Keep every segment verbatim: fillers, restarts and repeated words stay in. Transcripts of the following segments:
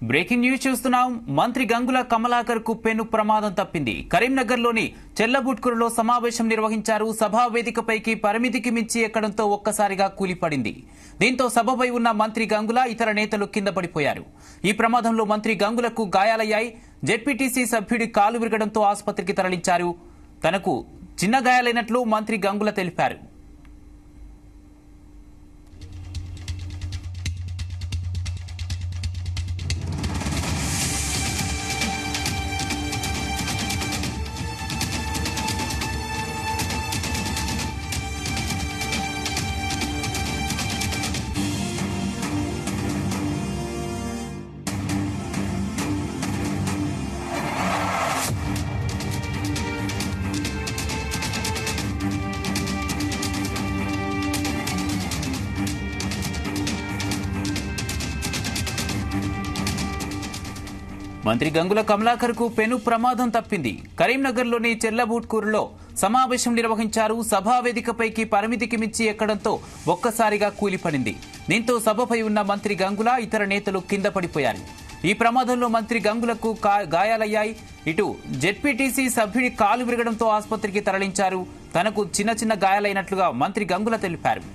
Breaking news చూస్తున్నాం. మంత్రి గంగుల కమలాకర్ కు పెను ప్రమాదం తప్పింది. కరీంనగర్ లోని చెల్లబుట్కూరులో సమావేశం నిర్వహించారు. సభా వేదికపైకి పరిమితికి మించి ఎక్కడంతో ఒక్కసారిగా కూలిపడింది. దీంతో సభపై ఉన్న మంత్రి గంగుల ఇతర నేతలు కింద పడిపోయారు. ఈ ప్రమాదంలో మంత్రి గంగులకు గాయాలయ్యాయి. జెడ్పీటీసీ సభ్యుడి కాలు విరగడంతో ఆసుపత్రికి తరలించారు. తనకు చిన్న గాయాలైనట్లు మంత్రి గంగుల తెలిపారు. మంత్రి గంగుల కమలాకర్ కు పెను ప్రమాదం తప్పింది. కరీంనగర్ లోని చెల్లబూట్కూరులో సమావేశం నిర్వహించారు. సభా వేదికపైకి పరిమితికి మించి ఎక్కడంతో ఒక్కసారిగా కూలిపడింది. దీంతో సభపై ఉన్న మంత్రి గంగుల ఇతర నేతలు కింద పడిపోయారు. ఈ ప్రమాదంలో మంత్రి గంగులకు గాయాలయ్యాయి. ఇటు జెడ్పీటీసీ సభ్యుడి కాలు విరగడంతో ఆసుపత్రికి తరలించారు. తనకు చిన్న చిన్న గాయాలైనట్లుగా మంత్రి గంగుల తెలిపారు.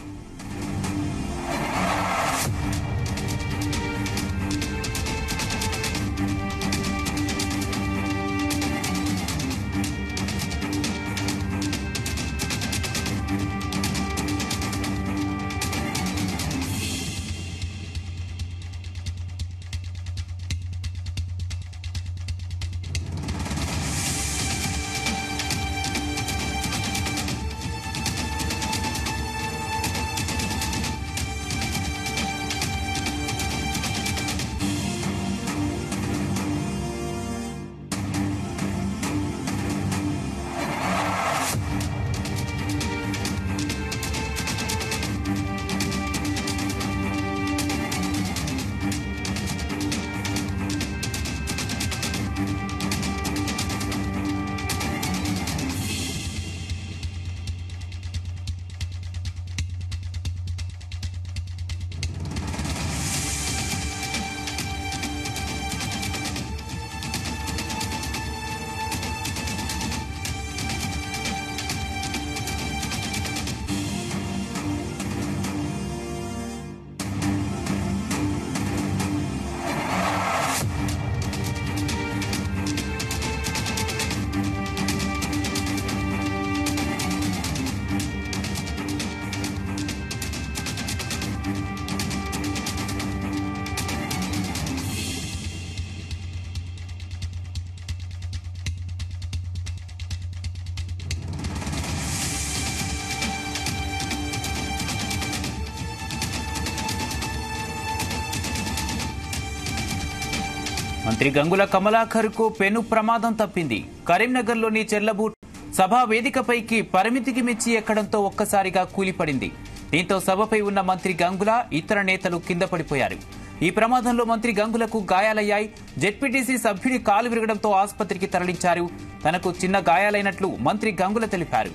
మంత్రి గంగుల కమలాకర్ కు పెను ప్రమాదం తప్పింది. కరీంనగర్ లోని చెల్లబూట్ సభా వేదికపైకి పరిమితికి మించి ఎక్కడంతో ఒక్కసారిగా కూలిపడింది. దీంతో సభపై ఉన్న మంత్రి గంగుల ఇతర నేతలు కింద పడిపోయారు. ఈ ప్రమాదంలో మంత్రి గంగులకు గాయాలయ్యాయి. జెడ్పీటీసీ సభ్యుడి కాలు విరగడంతో ఆసుపత్రికి తరలించారు. తనకు చిన్న గాయాలైనట్లు మంత్రి గంగుల తెలిపారు.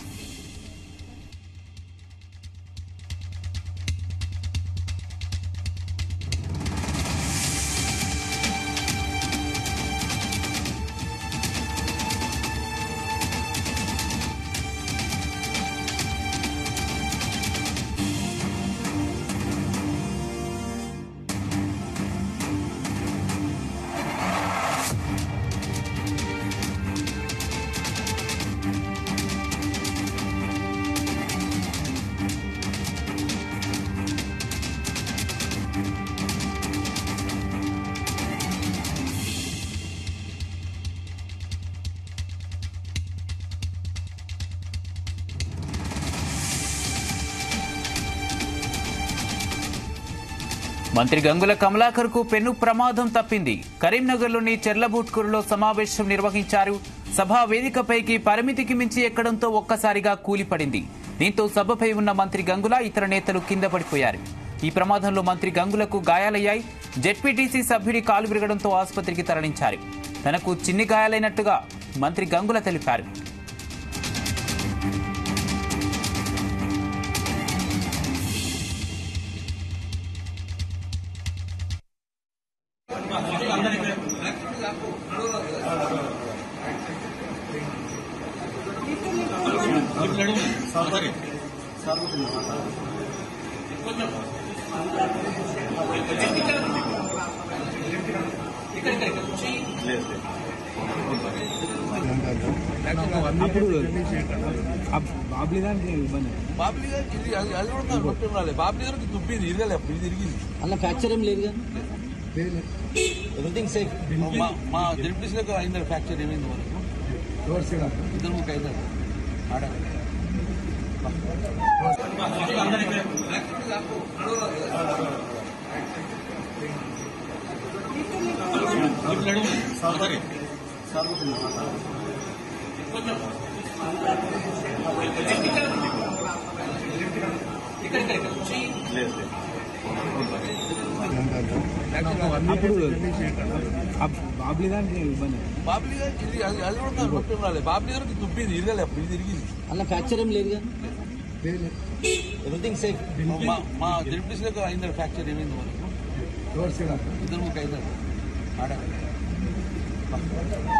మంత్రి గంగుల కమలాకర్ కు పెను ప్రమాదం తప్పింది. కరీంనగర్ లోని చెర్లబూట్కూరులో సమావేశం నిర్వహించారు. సభా వేదికపైకి పరిమితికి మించి ఎక్కడంతో ఒక్కసారిగా కూలిపడింది. దీంతో సభపై ఉన్న మంత్రి గంగుల ఇతర నేతలు కింద పడిపోయారు. ఈ ప్రమాదంలో మంత్రి గంగులకు గాయాలయ్యాయి. జెడ్పీటీసీ సభ్యుడి కాలు విరగడంతో ఆసుపత్రికి తరలించారు. తనకు చిన్ని గాయాలైనట్టుగా మంత్రి గంగుల తెలిపారు. బాబ్లీ గారికి ఇబ్బంది బాబ్లీ గారికి ఇది అది అది కూడా మొత్తం రాలేదు. బాబ్లీ గారికి తుప్పింది ఇరగలే, ఇది తిరిగింది. అలా ఫ్రాక్చర్ ఏం లేదు కదా, ఎవ్రీథింగ్ సేఫ్. మా జెడ్పీసీ దగ్గర అయిందా ఫ్రాక్చర్? ఏమైంది వరకు ఇద్దరు ముక్క అయిందా ఆడ బాబ్లీ గారికి ఇబ్బంది బాబ్లీ గారికి ఇది అది అది కూడా మొత్తం రాలేదు. బాబ్లీ గారికి తుప్పింది ఇరగలే, ఇది తిరిగింది. అలా ఫ్రాక్చర్ ఏం లేదు కదా, ఎవ్రీథింగ్ సేఫ్. మా జెడ్పీసీ దగ్గర అయిందా ఫ్రాక్చర్? ఏమైంది వరకు ఇద్దరు ముక్క అయిందా ఆడ